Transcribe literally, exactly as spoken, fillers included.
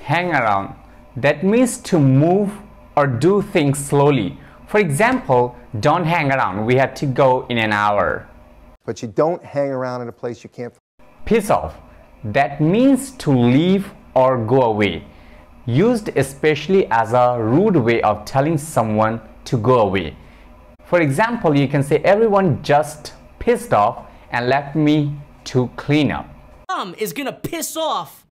hang around. That means to move or do things slowly. For example, don't hang around. We have to go in an hour. But you don't hang around in a place you can't. Piss off. That means to leave or go away. Used especially as a rude way of telling someone to go away. For example, you can say everyone just pissed off and left me to clean up. Mom is gonna piss off.